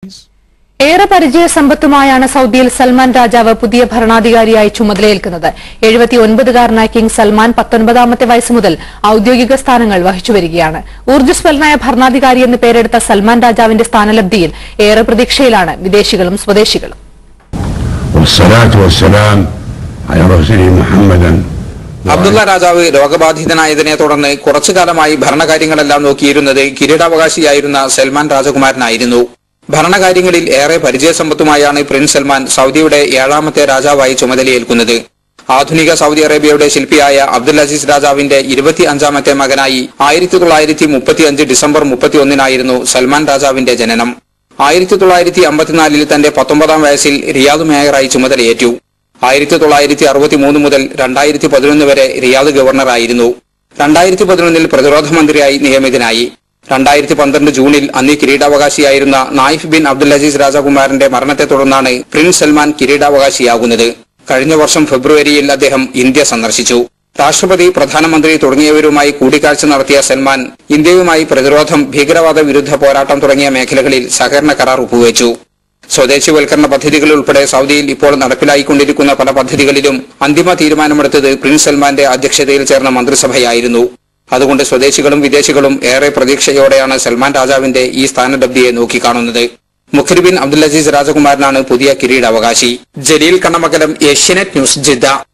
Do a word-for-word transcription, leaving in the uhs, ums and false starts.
ഏറെ പരിചയ സമ്പത്തുമായാണ് സൌദിയിൽ സൽമാൻ രാജാവ് പുതിയ ഭരണാധികാരിയായി ചുമതലയേൽക്കുന്നത്. എഴുപത്തിയൊൻപതുകാരനായ കിങ് സൽമാൻ പത്തൊൻപതാമത്തെ വയസ്സ് മുതൽ ഔദ്യോഗിക സ്ഥാനങ്ങൾ വഹിച്ചുവരികയാണ്. ഊർജ്ജസ്വലനായ ഭരണാധികാരി എന്ന് പേരെടുത്ത സൽമാൻ രാജാവിന്റെ സ്ഥാനലബ്ധിയിൽ ഏറെ പ്രതീക്ഷയിലാണ് വിദേശികളും സ്വദേശികളും. അബ്ദുള്ള രാജാവ് രോഗബാധിതനായതിനെ തുടർന്ന് കുറച്ചുകാലമായി ഭരണകാര്യങ്ങളെല്ലാം നോക്കിയിരുന്നത് കിരീടാവകാശിയായിരുന്ന സൽമാൻ രാജകുമാരനായിരുന്നു. ഭരണകാര്യങ്ങളിൽ ഏറെ പരിചയസമ്പത്തുമായാണ് പ്രിൻസ് സൽമാൻ സൗദിയുടെ ഏഴാമത്തെ രാജാവായി ചുമതലയേൽക്കുന്നത്. ആധുനിക സൗദി അറേബ്യയുടെ ശില്പിയായ അബ്ദുൽ അസീസ് രാജാവിന്റെ ഇരുപത്തി അഞ്ചാമത്തെ മകനായി ആയിരത്തി തൊള്ളായിരത്തി മുപ്പത്തി അഞ്ച് ഡിസംബർ മുപ്പത്തി ഒന്നിനായിരുന്നു സൽമാൻ രാജാവിന്റെ ജനനം. ആയിരത്തി തൊള്ളായിരത്തി അമ്പത്തിനാലിൽ തന്റെ പത്തൊമ്പതാം വയസ്സിൽ റിയാദ് മേയറായി ചുമതലയേറ്റു. ആയിരത്തി തൊള്ളായിരത്തി അറുപത്തി മൂന്ന് മുതൽ രണ്ടായിരത്തി പതിനൊന്ന് വരെ റിയാദ് ഗവർണറായിരുന്നു. രണ്ടായിരത്തി പതിനൊന്നിൽ പ്രതിരോധ മന്ത്രിയായി നിയമിതനായി. രണ്ടായിരത്തി പന്ത്രണ്ട് ജൂണിൽ അന്ന് കിരീടാവകാശിയായിരുന്ന നായിഫ് ബിൻ അബ്ദുൽ അസീസ് രാജകുമാരന്റെ മരണത്തെ തുടർന്നാണ് പ്രിൻസ് സൽമാൻ കിരീടാവകാശിയാകുന്നത്. കഴിഞ്ഞ വർഷം ഫെബ്രുവരിയിൽ അദ്ദേഹം ഇന്ത്യ സന്ദർശിച്ചു. രാഷ്ട്രപതി, പ്രധാനമന്ത്രി തുടങ്ങിയവരുമായി കൂടിക്കാഴ്ച നടത്തിയ സൽമാൻ ഇന്ത്യയുമായി പ്രതിരോധം, ഭീകരവാദ വിരുദ്ധ പോരാട്ടം തുടങ്ങിയ മേഖലകളിൽ സഹകരണ കരാർ ഒപ്പുവെച്ചു. സ്വദേശിവൽക്കരണ പദ്ധതികൾ ഉൾപ്പെടെ സൗദിയിൽ ഇപ്പോൾ നടപ്പിലായിക്കൊണ്ടിരിക്കുന്ന പല പദ്ധതികളിലും അന്തിമ തീരുമാനമെടുത്തത് പ്രിൻസ് സൽമാന്റെ അധ്യക്ഷതയിൽ ചേർന്ന മന്ത്രിസഭയായിരുന്നു. അതുകൊണ്ട് സ്വദേശികളും വിദേശികളും ഏറെ പ്രതീക്ഷയോടെയാണ് സൽമാൻ രാജാവിന്റെ ഈ സ്ഥാനലബ്ധിയെ നോക്കിക്കാണുന്നത്. മുഖ്രി ബിൻ അബ്ദുൽ അസീസ് രാജകുമാരനാണ് പുതിയ കിരീടാവകാശി. Jaleel Kannamangalam, Asianet news, Jeddah.